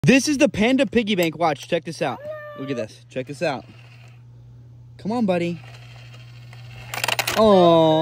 This is the panda piggy bank. Watch, check this out. Look at this. Check this out. Come on, buddy. Aww.